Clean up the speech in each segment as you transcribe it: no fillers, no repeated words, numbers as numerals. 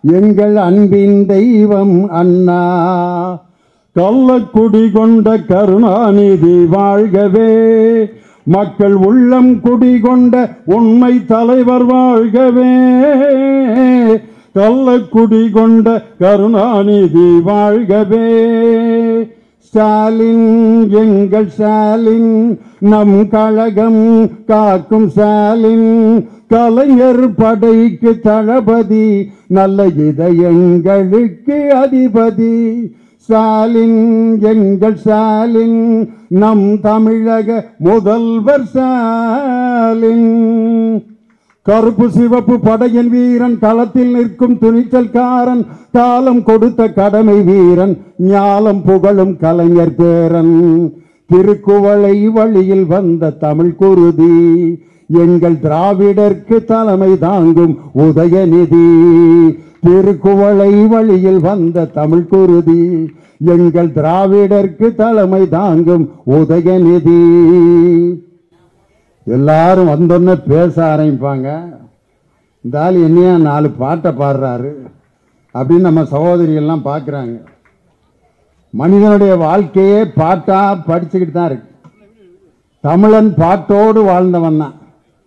எங்கள் அன்பின் தெய்வம் அண்ணா. கள்ளக்குடி கொண்ட கருணாநிதி வாழ்கவே, மக்கள் உள்ளம் குடிகொண்ட உண்மை தலைவர் வாழ்கவே. கள்ளக்குடி கொண்ட கருணாநிதி வாழ்கவே. ஸ்டாலின் எங்கள் ஸ்டாலின், நம் கழகம் காக்கும் ஸ்டாலின், கலைஞர் படைக்கு தளபதி, நல்ல இதயங்களுக்கு அதிபதி. ஸ்டாலின் எங்கள் ஸ்டாலின், நம் தமிழக முதல்வர் ஸ்டாலின். கருப்பு சிவப்பு படையின் வீரன், களத்தில் நிற்கும் துணிச்சல்காரன், காலம் கொடுத்த கடமை வீரன், ஞாலம் புகழும் கலைஞர் பேரன். திருக்குவளை வழியில் வந்த தமிழ் குருதி, எங்கள் திராவிடர்க்கு தலைமை தாங்கும் உதயநிதி. திருக்குவளை வழியில் வந்த தமிழ் குருதி, எங்கள் திராவிடர்க்கு தலைமை தாங்கும் உதயநிதி. எல்லாரும் வந்தோன்னே பேச ஆரம்பிப்பாங்க. இந்த ஆள் என்னையா 4 பாட்டை பாடுறாரு அப்படின்னு நம்ம சகோதரியெல்லாம் பார்க்குறாங்க. மனிதனுடைய வாழ்க்கையே பாட்டா படிச்சுக்கிட்டு தான் இருக்கு. தமிழன் பாட்டோடு வாழ்ந்தவன் தான்.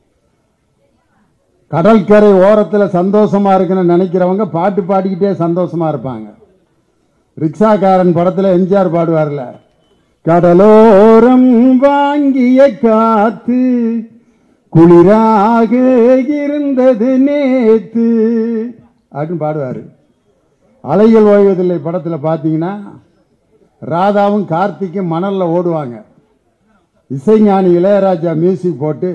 கடற்கரை ஓரத்தில் சந்தோஷமா இருக்குன்னு நினைக்கிறவங்க பாட்டு பாடிக்கிட்டே சந்தோஷமா இருப்பாங்க. ரிக்ஷாக்காரன் படத்தில் எம்ஜிஆர் பாடுவார்ல, கடலோரம் வாங்கிய காத்து குளிராக இருந்தது நேத்து அப்படின்னு பாடுவார். அலைகள் ஓய்வதில்லை படத்தில் பார்த்தீங்கன்னா ராதாவும் கார்த்திக்கும் மணலில் ஓடுவாங்க. இசைஞானி இளையராஜா மியூசிக் போட்டு,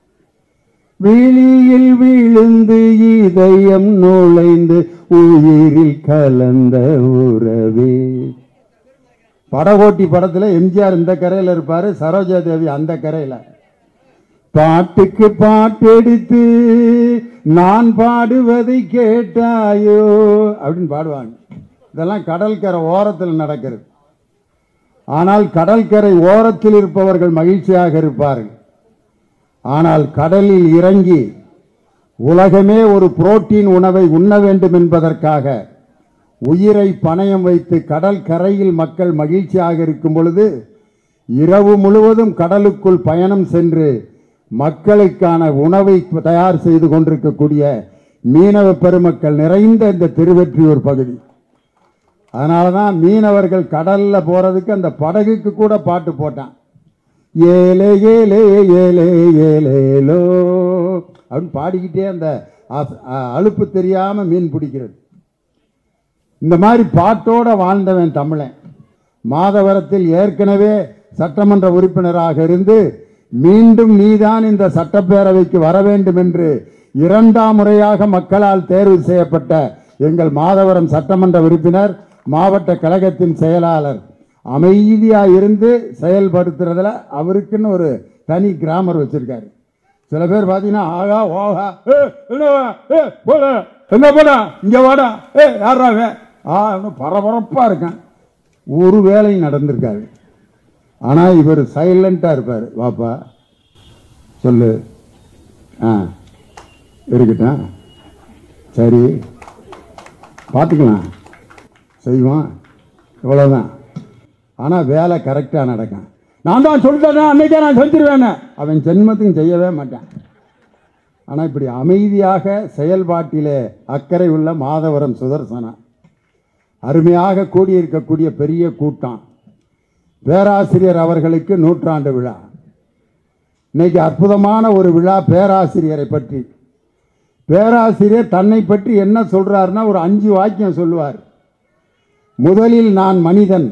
விழியில் விழுந்து இதயம் நுழைந்து உயிரில் கலந்த உறவே. படகோட்டி படத்தில் எம்ஜிஆர் இந்த கரையில் இருப்பார், சரோஜா தேவி அந்த கரையில். பாட்டுக்கு பாட்டெடுத்து நான் பாடுவதை கேட்டாயோ அப்படின்னு பாடுவாங்க. இதெல்லாம் கடற்கரை ஓரத்தில் நடக்கிறது. ஆனால் கடற்கரை ஓரத்தில் இருப்பவர்கள் மகிழ்ச்சியாக இருப்பார்கள். ஆனால் கடலில் இறங்கி உலகமே ஒரு புரோட்டீன் உணவை உண்ண வேண்டும் என்பதற்காக உயிரை பணயம் வைத்து கடல் கரையில் மக்கள் மகிழ்ச்சியாக இருக்கும் பொழுது இரவு முழுவதும் கடலுக்குள் பயணம் சென்று மக்களுக்கான உணவை தயார் செய்து கொண்டிருக்கக்கூடிய மீனவ பெருமக்கள் நிறைந்த இந்த திருவெற்றியூர் பகுதி. அதனால தான் மீனவர்கள் கடல்ல போறதுக்கு அந்த படகுக்கு கூட பாட்டு போட்டான். ஏலே ஏலே ஏலே ஏலேலோ அப்படின்னு பாடிக்கிட்டே அந்த அலுப்பு தெரியாம மீன் பிடிக்கிறது. இந்த மாதிரி பாட்டோட வாழ்ந்தவன் தமிழன். மாதவரத்தில் ஏற்கனவே சட்டமன்ற உறுப்பினராக இருந்து மீண்டும் நீதான் இந்த சட்டப்பேரவைக்கு வர வேண்டும் என்று 2ஆம் முறையாக மக்களால் தேர்வு செய்யப்பட்ட எங்கள் மாதவரம் சட்டமன்ற உறுப்பினர், மாவட்ட கழகத்தின் செயலாளர் அமைதியா இருந்து செயல்படுத்துறதுல அவருக்குன்னு ஒரு தனி கிராமர் வச்சிருக்காரு. சில பேர் பார்த்தீங்கன்னா ஆகா ஓகா எங்க போடா இங்க வாடா யாராவே பரபரப்பா இருக்கான். ஒரு வேலையும் நடந்திருக்காரு. ஆனா இவர் சைலண்டா இருப்பார். வாப்பா சொல்லு, இருக்கட்டும், சரி பார்த்துக்கலாம், செய்வான், இவ்வளவுதான். ஆனா வேலை கரெக்டா நடக்கும். நான் தான் சொல்லிட்டேன் அன்னைக்கே நான் செஞ்சிருவேன், அவன் ஜென்மத்துக்கும் செய்யவே மாட்டான். ஆனா இப்படி அமைதியாக செயல்பாட்டிலே அக்கறை உள்ள மாதவரம் சுதர்சனா அருமையாக கூடியிருக்கக்கூடிய பெரிய கூட்டம். பேராசிரியர் அவர்களுக்கு 100ஆண்டு விழா. இன்னைக்கு அற்புதமான ஒரு விழா பேராசிரியரை பற்றி. பேராசிரியர் தன்னை பற்றி என்ன சொல்றாருன்னா ஒரு 5 வாக்கியம் சொல்லுவார். முதலில் நான் மனிதன்,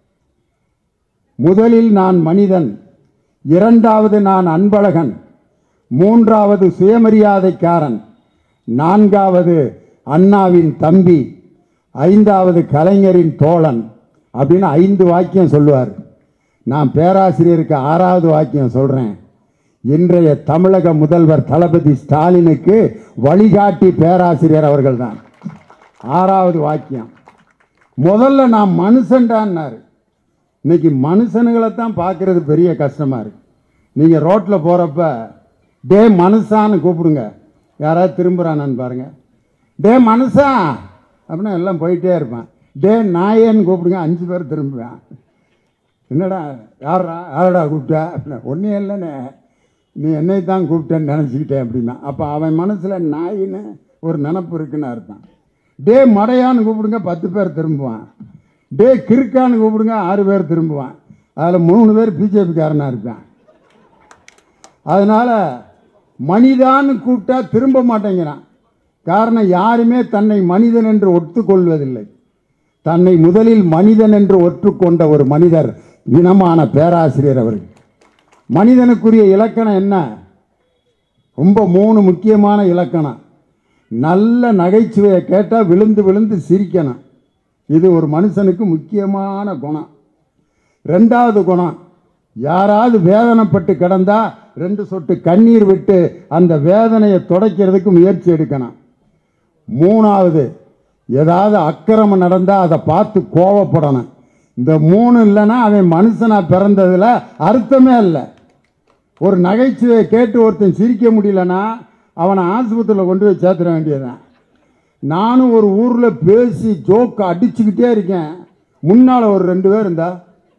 2வது நான் அன்பழகன், 3வது சுயமரியாதைக்காரன், 4வது அண்ணாவின் தம்பி, 5வது கலைஞரின் தோழன் அப்படின்னு 5 வாக்கியம் சொல்லுவார். நான் பேராசிரியருக்கு 6வது வாக்கியம் சொல்றேன். இன்றைய தமிழக முதல்வர் தளபதி ஸ்டாலினுக்கு வழிகாட்டி பேராசிரியர் அவர்கள் தான். 6வது வாக்கியம். முதல்ல நான் மனுஷன்டான்னாரு. இன்னைக்கு மனுஷனுங்களை தான் பார்க்கறது பெரிய கஷ்டமா இருக்கு. நீங்க ரோட்ல போறப்ப டே மனுஷான்னு கூப்பிடுங்க, யாராவது திரும்புறானு பாருங்க. டே மனுஷா அப்படின்னா எல்லாம் போயிட்டே இருப்பான். டே நாயேன்னு கூப்பிடுங்க, 5 பேர் திரும்புவேன். என்னடா யாரடா கூப்பிட்டா அப்படின்னா, ஒன்றே இல்லைண்ணே, நீ என்னை தான் கூப்பிட்டேன்னு நினச்சிக்கிட்டேன் அப்படின்னா. அப்போ அவன் மனசில் நாயின்னு ஒரு நினப்பு இருக்குன்னு அர்த்தம். டே மடையான்னு கூப்பிடுங்க, 10 பேர் திரும்புவான். டே கிறுக்கான்னு கூப்பிடுங்க, 6 பேர் திரும்புவான். அதில் 3 பேர் பிஜேபிக்காரனாக இருப்பான். அதனால் மனிதான்னு கூப்பிட்டா திரும்ப மாட்டேங்கிறான். காரணம், யாருமே தன்னை மனிதன் என்று ஒத்துக்கொள்வதில்லை. தன்னை முதலில் மனிதன் என்று ஒற்றுக்கொண்ட ஒரு மனிதர் இனமான பேராசிரியர் அவர்கள். மனிதனுக்குரிய இலக்கணம் என்ன? ரொம்ப 3 முக்கியமான இலக்கணம். நல்ல நகைச்சுவையை கேட்டால் விழுந்து விழுந்து சிரிக்கணும். இது ஒரு மனுஷனுக்கு முக்கியமான குணம். 2வது குணம், யாராவது வேதனைப்பட்டு கிடந்தா 2 சொட்டு கண்ணீர் விட்டு அந்த வேதனையை துடைக்கிறதுக்கு முயற்சி எடுக்கணும். 3வது, ஏதாவது அக்கிரமம் நடந்தால் அதை பார்த்து கோவப்படணும். இந்த 3 இல்லைன்னா அவன் மனுஷனாக பிறந்ததில் அர்த்தமே இல்லை. ஒரு நகைச்சுவையை கேட்டு ஒருத்தன் சிரிக்க முடியலன்னா அவனை ஆஸ்பத்திரியில் கொண்டு போய் சேர்த்துட வேண்டியதான். நானும் ஒரு ஊரில் பேசி ஜோக்கு அடிச்சுக்கிட்டே இருக்கேன். முன்னால் ஒரு 2 பேர் இருந்தா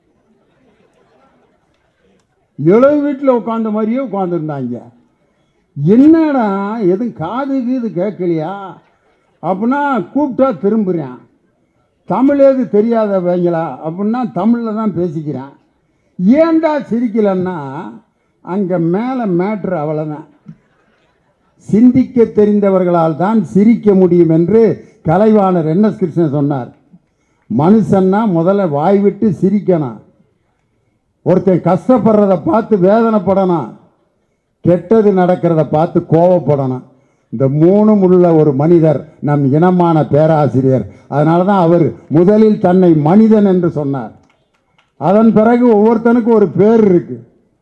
இளவு வீட்டில் உட்காந்த மாதிரியே உட்காந்துருந்தாங்க. என்னடா எதுவும் காதுக்கு இது கேட்கலையா அப்படின்னா கூப்பிட்டா திரும்புகிறேன். தமிழ் எது தெரியாதவங்களா அப்படின்னா தமிழில் தான் பேசிக்கிறேன். ஏண்டா சிரிக்கலன்னா அங்கே மேலே மேட்ரு அவ்வளோதான். சிந்திக்க தெரிந்தவர்களால் தான் சிரிக்க முடியும் என்று கலைவாணர் NS கிருஷ்ணன் சொன்னார். மனுஷன்னா முதல்ல வாய் விட்டு சிரிக்கணும். ஒருத்தன் கஷ்டப்படுறத பார்த்து வேதனைப்படணும். கெட்டது நடக்கிறத பார்த்து கோவப்படணும். இந்த 3 உள்ள ஒரு மனிதர் நம் இனமான பேராசிரியர். அதனால தான் அவர் முதலில் தன்னை மனிதன் என்று சொன்னார். அதன் பிறகு ஒவ்வொருத்தனுக்கும் ஒரு பேர் இருக்கு.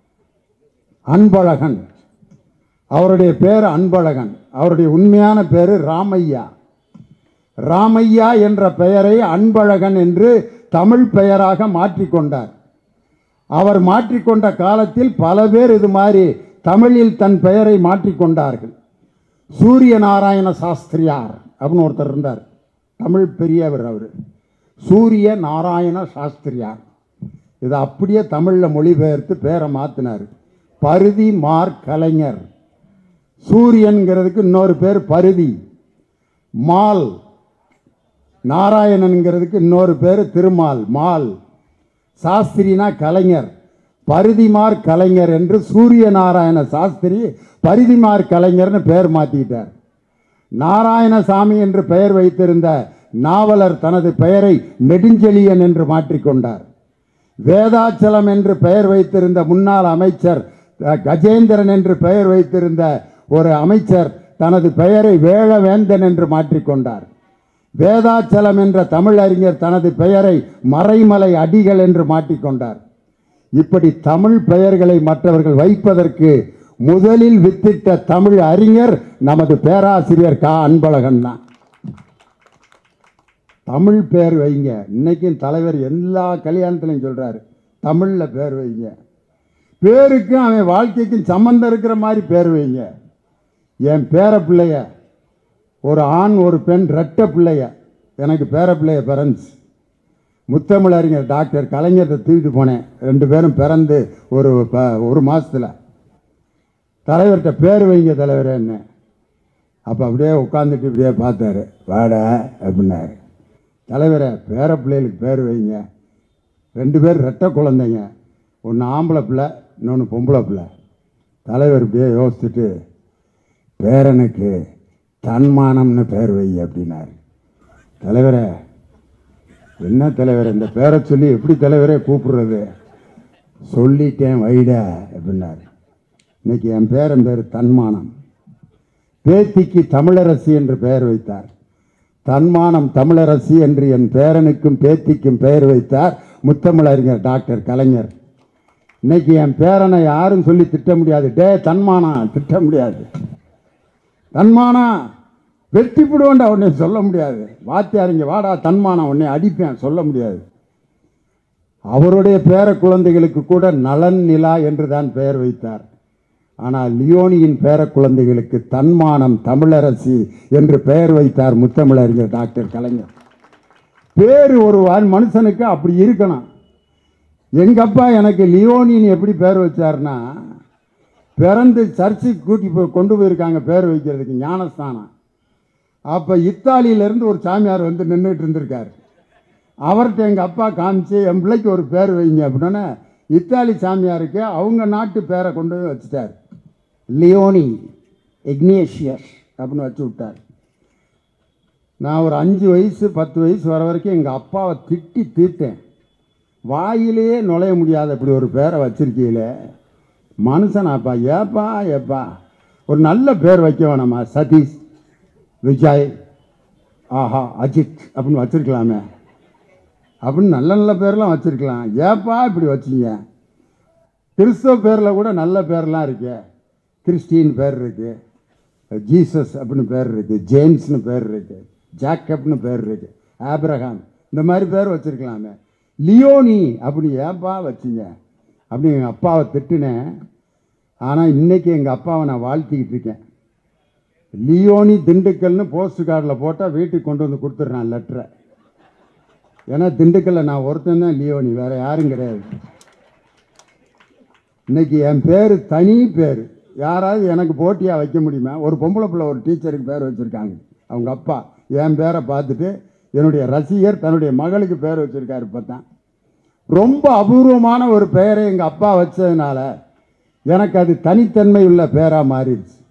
அன்பழகன், அவருடைய பேர் அன்பழகன். அவருடைய உண்மையான பேர் ராமையா. ராமையா என்ற பெயரை அன்பழகன் என்று தமிழ் பெயராக மாற்றிக்கொண்டார். அவர் மாற்றிக்கொண்ட காலத்தில் பல பேர் இது மாதிரி தமிழில் தன் பெயரை மாற்றிக்கொண்டார்கள். சூரிய நாராயண சாஸ்திரியார் அப்படின்னு ஒருத்தர் இருந்தார், தமிழ் பெரியவர். அவர் சூரிய நாராயண சாஸ்திரியார். இதை அப்படியே தமிழில் மொழிபெயர்த்து பேரை மாற்றினார். பருதி மார் கலைஞர். சூரியன்கிறதுக்கு இன்னொரு பேர் பருதி. மால் நாராயணன்கிறதுக்கு இன்னொரு பேர் திருமால், மால். சாஸ்திரினா கலைஞர். பருதிமார் கலைஞர் என்று சூரிய நாராயண சாஸ்திரி பருதிமார் கலைஞர்னு பெயர் மாற்றிக்கிட்டார். நாராயணசாமி என்று பெயர் வைத்திருந்த நாவலர் தனது பெயரை நெடுஞ்செழியன் என்று மாற்றிக்கொண்டார். வேதாச்சலம் என்று பெயர் வைத்திருந்த முன்னாள் அமைச்சர் கஜேந்திரன் என்று பெயர் வைத்திருந்த ஒரு அமைச்சர் தனது பெயரை வேழவேந்தன் என்று மாற்றிக்கொண்டார். வேதாச்சலம் என்ற தமிழறிஞர் தனது பெயரை மறைமலை அடிகள் என்று மாற்றிக்கொண்டார். இப்படி தமிழ் பெயர்களை மற்றவர்கள் வைப்பதற்கு முதலில் வித்திட்ட தமிழ் அறிஞர் நமது பேராசிரியர் அன்பழகன் தான். தமிழ் பேர் வைங்க. இன்னைக்கும் தலைவர் எல்லா கல்யாணத்திலையும் சொல்றாரு, தமிழில் பேர் வைங்க. பேருக்கும் அவன் வாழ்க்கைக்கும் சம்பந்தம் இருக்கிற மாதிரி பேர் வைங்க. என் பேர பிள்ளைய ஒரு ஆண் ஒரு பெண் ரெட்டை பிள்ளைய எனக்கு பேர பிள்ளைய பிறந்துச்சு. முத்தமிழறிஞர் டாக்டர் கலைஞர்கிட்ட தூக்கிட்டு போனேன். 2 பேரும் பிறந்து ஒரு மாதத்தில். தலைவர்கிட்ட பேர் வைங்க தலைவரே என்ன. அப்போ அப்படியே உட்காந்துட்டு இப்படியே பார்த்தாரு. வாடா அப்படின்னாரு. தலைவரை பேர பிள்ளைகளுக்கு பேர் வைங்க. 2 பேர் ரெட்டை குழந்தைங்க, ஒன்று ஆம்பளை பிள்ளை இன்னொன்று பொம்பளை பிள்ளை. தலைவர் இப்படியே யோசிச்சுட்டு பேரனுக்கு தன்மானம்னு பேர் வை அப்படின்னாரு. தலைவரை என்ன தலைவர் இந்த பேரை சொல்லி எப்படி தலைவரே கூப்பிடுறது? சொல்லிட்டேன் வைட அப்படின்னாரு. இன்னைக்கு என் பேரன் பேர் தன்மானம். பேத்திக்கு தமிழரசி என்று பெயர் வைத்தார். தன்மானம் தமிழரசி என்று என் பேரனுக்கும் பேத்திக்கும் பெயர் வைத்தார் முத்தமிழறிஞர் டாக்டர் கலைஞர். இன்னைக்கு என் பேரனை யாரும் சொல்லி திட்ட முடியாது. டே தன்மானா திட்ட முடியாது. தன்மானா வெட்டி போடுவோண்டா உடனே சொல்ல முடியாது. வாத்தியாரிங்க வாடா தன்மானா உடனே அடிப்பேன் சொல்ல முடியாது. அவருடைய பேர குழந்தைகளுக்கு கூட நலன் நிலா என்று தான் பெயர் வைத்தார். ஆனால் லியோனியின் பேர குழந்தைகளுக்கு தன்மானம் தமிழரசி என்று பெயர் வைத்தார் முத்தமிழறிஞர் டாக்டர் கலைஞர். பேர் ஒரு மனுஷனுக்கு அப்படி இருக்கணும். எங்க அப்பா எனக்கு லியோனின்னு எப்படி பேர் வச்சார்னா, பிறந்து சர்ச்சுக்கு கொண்டு போயிருக்காங்க பேர் வைக்கிறதுக்கு ஞானஸ்தானம். அப்போ இத்தாலியிலேருந்து ஒரு சாமியார் வந்து நின்றுட்டு இருந்திருக்காரு. அவர்கிட்ட எங்கள் அப்பா காமிச்சு என் பிள்ளைக்கு ஒரு பேர் வைங்க அப்படின்னா, இத்தாலி சாமியாருக்கு அவங்க நாட்டு பேரை கொண்டு போய் வச்சுட்டார். லியோனி இக்னேஷியஸ் அப்படின்னு வச்சு விட்டார். நான் ஒரு 5 வயசு 10 வயசு வர வரைக்கும் எங்கள் அப்பாவை திட்டி தீர்த்தேன். வாயிலேயே நுழைய முடியாத இப்படி ஒரு பேரை வச்சிருக்கீங்களே மனுஷனாப்பா, ஏப்பா ஒரு நல்ல பேர் வைக்க வேணாமா, சதீஷ், விஜய், ஆஹா, அஜித் அப்படின்னு வச்சிருக்கலாமே அப்படின்னு நல்ல நல்ல பேர்லாம் வச்சுருக்கலாம். ஏப்பா இப்படி வச்சிங்க? கிறிஸ்தவ பேரில் கூட நல்ல பேர்லாம் இருக்கு. கிறிஸ்டின் பேர் இருக்குது, ஜீசஸ் அப்படின்னு பேர் இருக்குது, ஜேம்ஸ்னு பேர் இருக்குது, ஜாக்கப்னு பேர் இருக்குது, ஆப்ரஹாம், இந்த மாதிரி பேர் வச்சுருக்கலாமே. லியோனி அப்படி ஏப்பா வச்சிங்க அப்படின்னு எங்கள் அப்பாவை திட்டினேன். ஆனால் இன்றைக்கி எங்கள் அப்பாவை நான் வாழ்த்திக்கிட்டு இருக்கேன். லியோனி திண்டுக்கல்னு போஸ்ட் கார்டில் போட்டால் வீட்டுக்கு கொண்டு வந்து கொடுத்துட்றான் லெட்டரை. ஏன்னா திண்டுக்கல்லில் நான் ஒருத்தன் தான் லியோனி, வேறு யாரும் கிடையாது. இன்றைக்கி என் பேர் தனி பேர். யாராவது எனக்கு போட்டியாக வைக்க முடியுமா? ஒரு பொம்பளை பிள்ளை ஒரு டீச்சருக்கு பேர் வச்சுருக்காங்க. அவங்க அப்பா என் பேரை பார்த்துட்டு என்னுடைய ரசிகர் தன்னுடைய மகளுக்கு பேர் வச்சுருக்காரு. இப்போ தான் ரொம்ப அபூர்வமான ஒரு பெயரை எங்கள் அப்பா வச்சதுனால எனக்கு அது தனித்தன்மை உள்ள பேராக மாறிடுச்சு.